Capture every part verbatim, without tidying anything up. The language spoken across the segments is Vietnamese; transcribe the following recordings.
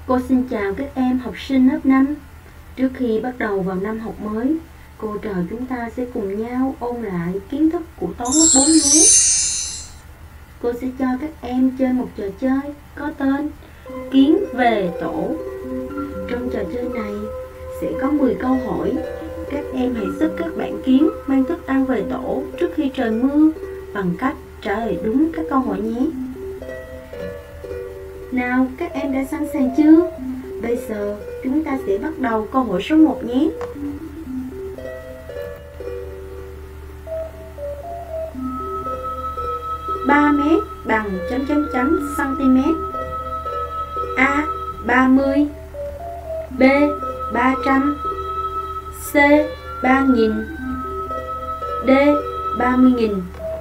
Cô xin chào các em học sinh lớp năm. Trước khi bắt đầu vào năm học mới, cô trò chúng ta sẽ cùng nhau ôn lại kiến thức của toán lớp bốn nhé. Cô sẽ cho các em chơi một trò chơi có tên Kiến về tổ. Trong trò chơi này sẽ có mười câu hỏi. Các em hãy xếp các bảng kiến mang thức ăn về tổ trước khi trời mưa bằng cách trả lời đúng các câu hỏi nhé. Nào, các em đã sẵn sàng chưa? Bây giờ chúng ta sẽ bắt đầu câu hỏi số một nhé. ba mét bằng chấm chấm chấm cm. A. ba mươi. B. ba trăm. C. ba nghìn. D. ba mươi nghìn.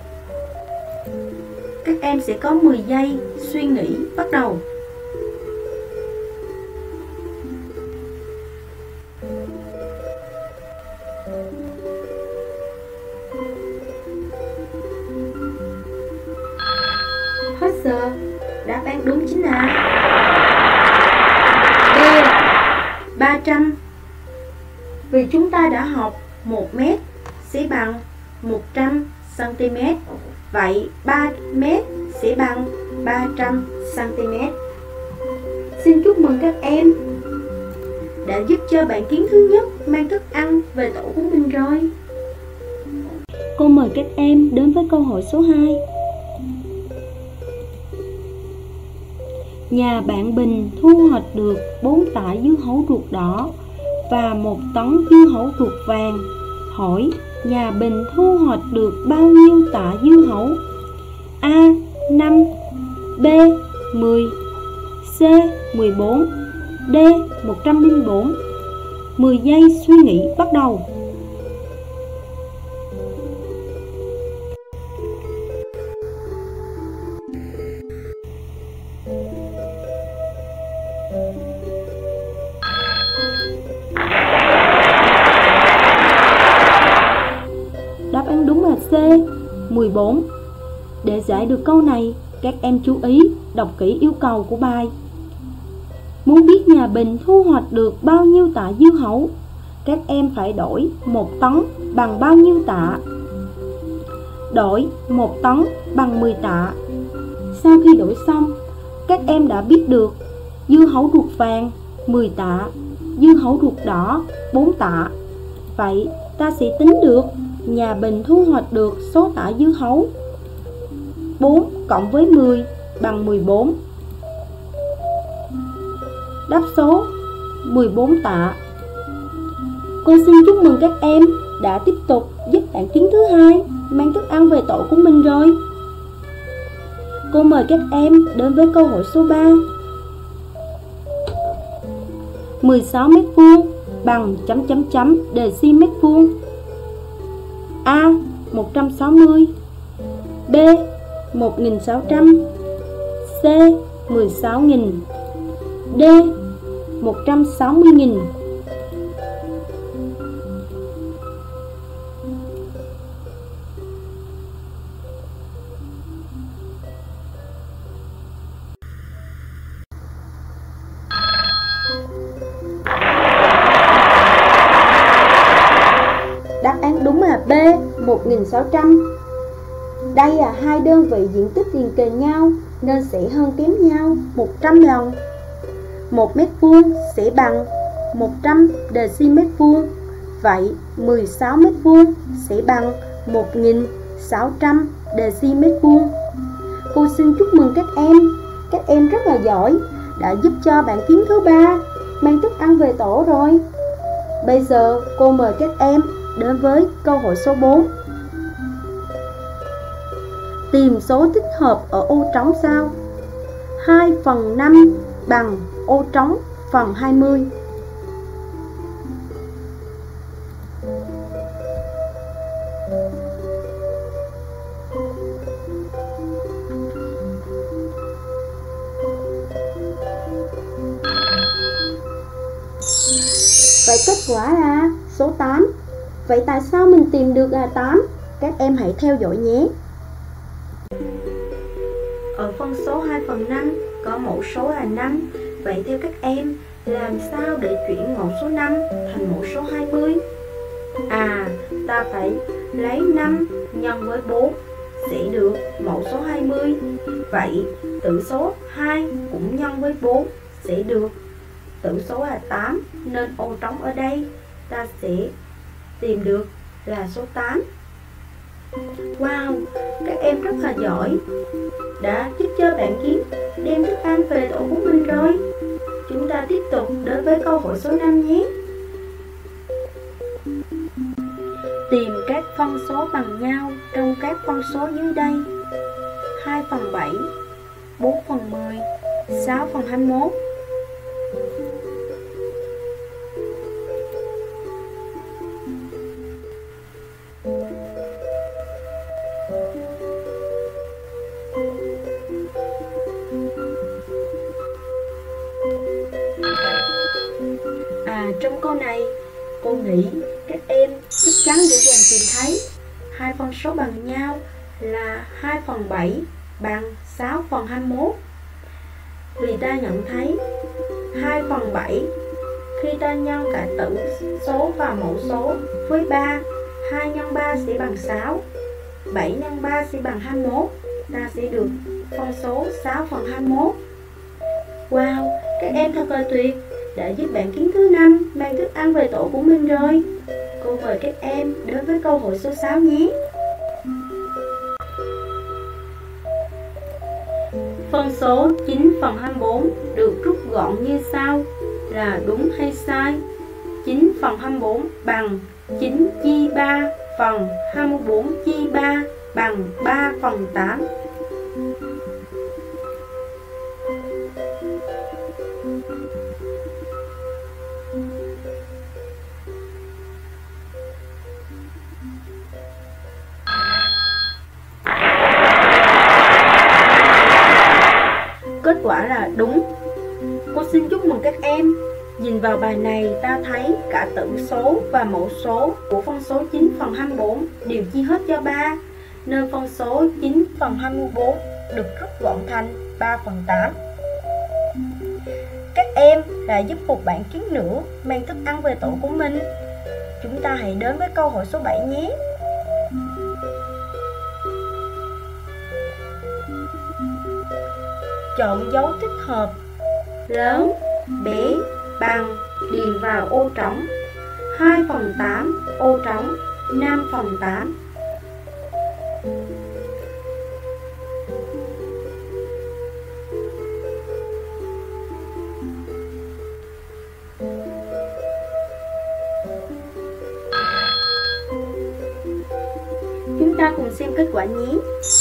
Các em sẽ có mười giây suy nghĩ, bắt đầu. Hết giờ. Đáp án đúng chính là D. ba trăm. Vì chúng ta đã học một mét sẽ bằng một trăm xăng-ti mét. Vậy ba mét sẽ bằng ba trăm xăng-ti-mét. Xin chúc mừng các em đã giúp cho bạn kiến thứ nhất mang thức ăn về tổ của mình rồi. Cô mời các em đến với câu hỏi số hai. Nhà bạn Bình thu hoạch được bốn tạ dưa hấu ruột đỏ và một tấn dưa hấu ruột vàng. Hỏi nhà Bình thu hoạch được bao nhiêu tạ dưa hấu? A. năm. B. mười. C. mười bốn. D. một trăm lẻ bốn. mười giây suy nghĩ, bắt đầu. Đáp án đúng là C. mười bốn. Để giải được câu này, các em chú ý đọc kỹ yêu cầu của bài. Muốn biết nhà Bình thu hoạch được bao nhiêu tạ dưa hấu, các em phải đổi một tấn bằng bao nhiêu tạ? Đổi một tấn bằng mười tạ. Sau khi đổi xong, các em đã biết được dưa hấu ruột vàng mười tạ, dưa hấu ruột đỏ bốn tạ. Vậy ta sẽ tính được nhà Bình thu hoạch được số tạ dưa hấu. bốn cộng với mười bằng mười bốn. Đáp số mười bốn tạ. Cô xin chúc mừng các em đã tiếp tục giúp bạn kiến thứ hai mang thức ăn về tổ của mình rồi. Cô mời các em đến với câu hỏi số ba. mười sáu mét vuông bằng chấm chấm chấm deci-mét vuông. A. một trăm sáu mươi. B. một nghìn sáu trăm. C. mười sáu nghìn. D. một trăm sáu mươi nghìn. Đáp án đúng là B. một nghìn sáu trăm. Đây là hai đơn vị diện tích liền kề nhau nên sẽ hơn kém nhau một trăm lần. một mét vuông sẽ bằng một trăm deci-mét vuông. Vậy mười sáu mét vuông sẽ bằng một nghìn sáu trăm deci-mét vuông. Cô xin chúc mừng các em. Các em rất là giỏi, đã giúp cho bạn kiến thứ ba mang thức ăn về tổ rồi. Bây giờ cô mời các em đến với câu hỏi số bốn. Tìm số thích hợp ở ô trống sau. hai phần năm bằng ô trống phần hai mươi. Vậy kết quả là số tám. Vậy tại sao mình tìm được là tám? Các em hãy theo dõi nhé. Ở phân số hai phần năm có mẫu số là năm Vậy theo các em, làm sao để chuyển mẫu số năm thành mẫu số hai mươi? À, ta phải lấy năm nhân với bốn sẽ được mẫu số hai mươi. Vậy tử số hai cũng nhân với bốn sẽ được tử số là tám, nên ô trống ở đây ta sẽ tìm được là số tám. Wow, các em rất là giỏi, đã giúp cho bạn Kiến đem thức ăn về tổ của mình rồi. Chúng ta tiếp tục đến với câu hỏi số năm nhé. Tìm các phân số bằng nhau trong các phân số dưới đây: hai phần bảy, bốn phần mười, sáu phần hai mươi mốt. À, trong câu này cô nghĩ các em chắc chắn dễ dàng tìm thấy hai phân số bằng nhau là hai phần bảy bằng sáu phần hai mươi mốt. Vì ta nhận thấy hai phần bảy khi ta nhân cả tử số và mẫu số với ba, hai nhân ba sẽ bằng sáu, bảy nhân ba sẽ bằng hai mươi mốt, ta sẽ được phân số sáu phần hai mươi mốt. Wow, các em thật là tuyệt, đã giúp bạn Kiến thứ năm mang thức ăn về tổ của mình rồi. Cô mời các em đến với câu hỏi số sáu nhé. Phân số chín phần hai mươi bốn được rút gọn như sau, là đúng hay sai? chín phần hai mươi bốn bằng chín chia ba phần hai mươi bốn chia ba bằng ba phần tám. Kết quả là đúng. Cô xin chúc mừng các em. Nhìn vào bài này ta thấy cả tử số và mẫu số của phân số chín phần hai mươi bốn đều chia hết cho ba, nên phân số chín phần hai mươi bốn được rút gọn thành ba phần tám. Các em đã giúp một bạn Kiến nữa mang thức ăn về tổ của mình. Chúng ta hãy đến với câu hỏi số bảy nhé. Chọn dấu thích hợp: lớn, bé, bằng, điền vào ô trống. Hai phần tám ô trống năm phần tám. Chúng ta cùng xem kết quả nhé.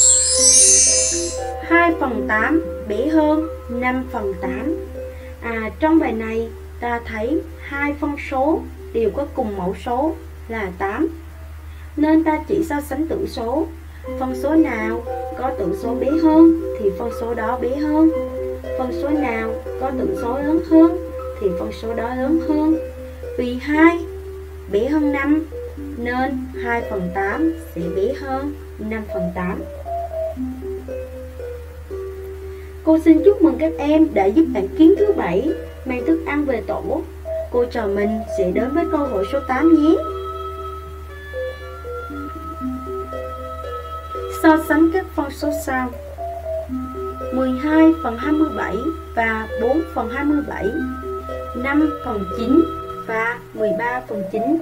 Hai phần tám bé hơn năm phần tám. À, trong bài này ta thấy hai phân số đều có cùng mẫu số là tám, nên ta chỉ so sánh tử số. Phân số nào có tử số bé hơn thì phân số đó bé hơn. Phân số nào có tử số lớn hơn thì phân số đó lớn hơn. Vì hai bé hơn năm nên hai phần tám sẽ bé hơn năm phần tám. Cô xin chúc mừng các em đã giúp bạn Kiến thứ bảy mang thức ăn về tổ. Cô trò mình sẽ đến với câu hỏi số tám nhé. So sánh các phân số sau: mười hai phần hai mươi bảy và bốn phần hai mươi bảy, năm phần chín và mười ba phần chín.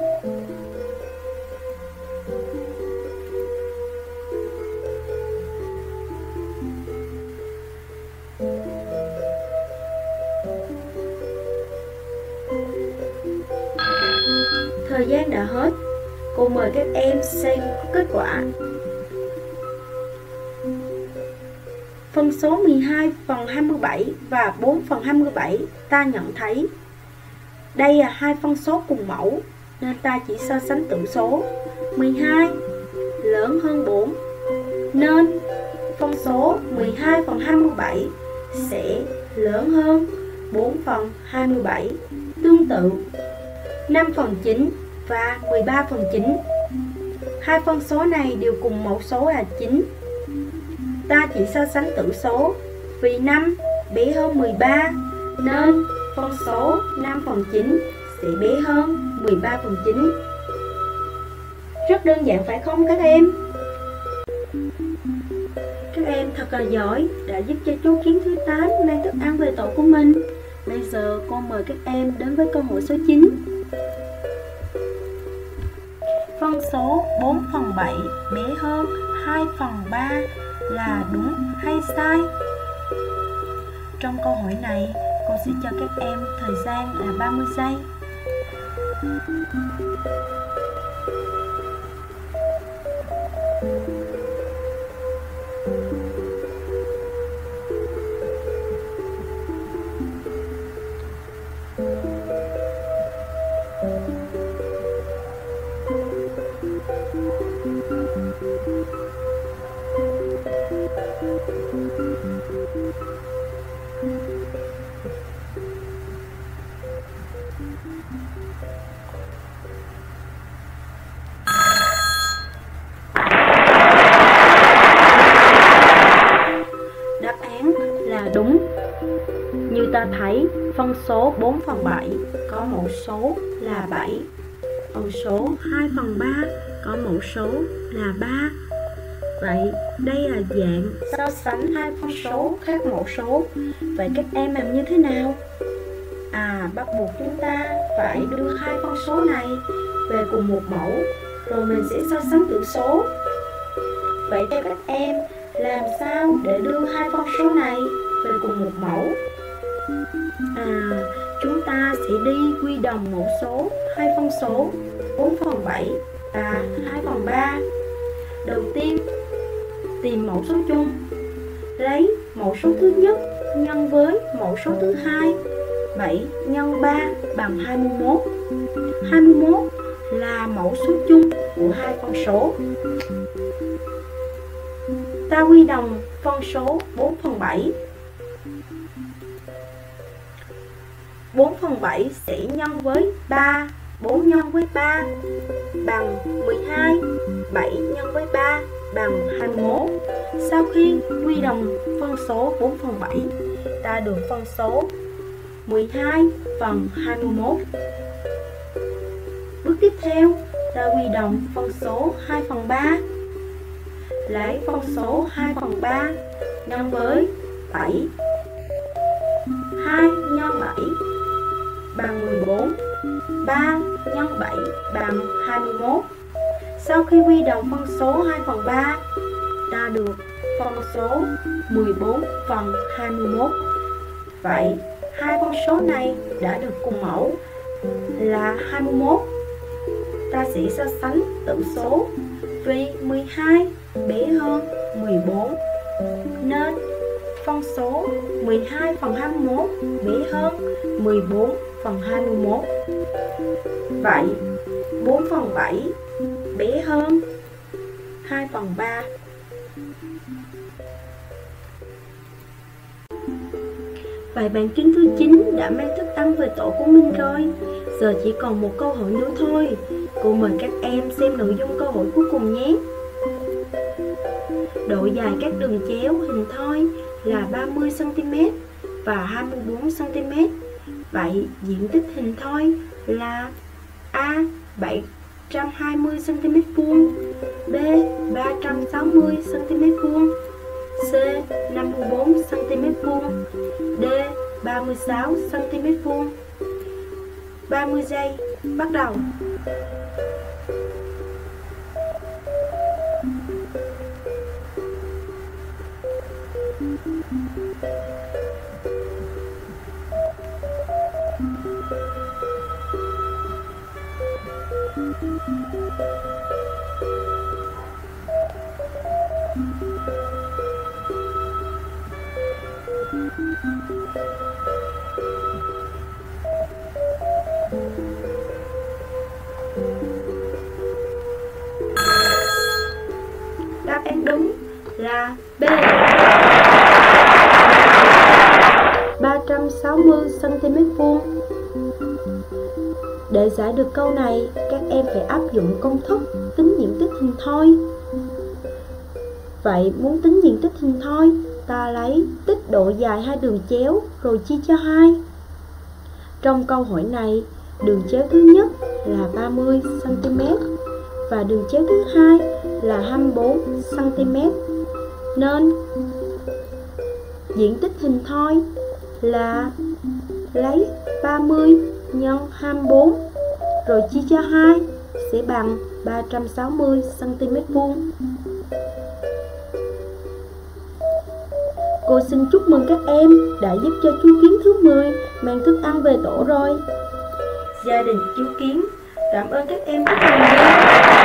Thời gian đã hết. Cô mời các em xem kết quả. Phân số mười hai phần hai mươi bảy và bốn phần hai mươi bảy ta nhận thấy đây là hai phân số cùng mẫu, nên ta chỉ so sánh tử số. mười hai lớn hơn bốn, nên phân số mười hai phần hai mươi bảy sẽ lớn hơn bốn phần hai mươi bảy. Tương tự, năm phần chín và mười ba phần chín, hai phân số này đều cùng mẫu số là chín. Ta chỉ so sánh tử số, vì năm bé hơn mười ba nên phân số năm phần chín sẽ bé hơn mười ba phần chín. Rất đơn giản phải không các em? Các em thật là giỏi, đã giúp cho chú Kiến thứ tám mang thức ăn về tổ của mình. Bây giờ cô mời các em đến với câu hỏi số chín. Phân số bốn phần bảy bé hơn hai phần ba là đúng hay sai? Trong câu hỏi này, cô sẽ cho các em thời gian là ba mươi giây. Đáp án là đúng. Như ta thấy, phân số bốn phần bảy có mẫu số là bảy. Phân số hai phần ba có mẫu số là ba. Vậy đây là dạng so sánh hai phân số khác mẫu số. Vậy các em làm như thế nào? À, bắt buộc chúng ta phải đưa hai phân số này về cùng một mẫu, rồi mình sẽ so sánh tử số. Vậy theo các em, làm sao để đưa hai phân số này về cùng một mẫu? À, chúng ta sẽ đi quy đồng mẫu số hai phân số bốn phần bảy và hai phần ba. Đầu tiên, tìm mẫu số chung. Lấy mẫu số thứ nhất nhân với mẫu số thứ hai. bảy nhân ba bằng hai mươi mốt. hai mươi mốt là mẫu số chung của hai phân số. Ta quy đồng phân số bốn phần bảy. bốn phần bảy sẽ nhân với ba. bốn nhân với ba bằng mười hai. bảy nhân với ba bằng hai mươi mốt. Sau khi quy đồng phân số bốn phần bảy, ta được phân số mười hai phần hai mươi mốt. Bước tiếp theo, ta quy đồng phân số hai phần ba. Lấy phân số hai phần ba nhân với bảy. hai nhân bảy bằng mười bốn. ba nhân bảy bằng hai mươi mốt. Sau khi quy đồng phân số hai phần ba, ta được phân số mười bốn phần hai mươi mốt. Vậy hai phân số này đã được cùng mẫu là hai mươi mốt. Ta sẽ so sánh tử số. Vì mười hai bé hơn mười bốn, nên phân số mười hai phần hai mươi mốt bé hơn mười bốn phần hai mươi mốt. Vậy bốn phần bảy bé hơn hai phần ba. Vậy bạn Trinh thứ chín đã mang thức ăn về tổ của mình rồi. Giờ chỉ còn một câu hỏi nữa thôi. Cô mời các em xem nội dung câu hỏi cuối cùng nhé. Độ dài các đường chéo hình thoi là ba mươi xăng ti mét và hai mươi bốn xăng ti mét. Vậy diện tích hình thoi là A. bảy trăm hai mươi xăng ti mét vuông, B. ba trăm sáu mươi xăng ti mét vuông, C. năm mươi bốn xăng ti mét vuông, D. ba mươi sáu xăng ti mét vuông. ba mươi giây, bắt đầu. Đáp án đúng là B. ba trăm sáu mươi xăng ti mét vuông. Để giải được câu này, các em phải áp dụng công thức tính diện tích hình thoi. Vậy muốn tính diện tích hình thoi, ta lấy tích độ dài hai đường chéo rồi chia cho hai. Trong câu hỏi này, đường chéo thứ nhất là ba mươi xăng ti mét và đường chéo thứ hai là hai mươi bốn xăng ti mét. Nên diện tích hình thoi là lấy ba mươi nhân hai mươi bốn rồi chia cho hai sẽ bằng ba trăm sáu mươi xăng ti mét vuông. Cô xin chúc mừng các em đã giúp cho chú Kiến thứ mười mang thức ăn về tổ rồi. Gia đình chú Kiến cảm ơn các em rất nhiều nhé.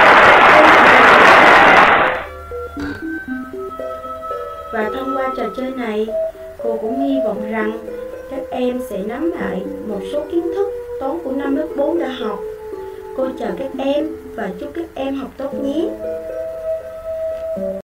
Và thông qua trò chơi này, cô cũng hy vọng rằng các em sẽ nắm lại một số kiến thức toán của năm lớp bốn đã học. Cô chào các em và chúc các em học tốt nhé.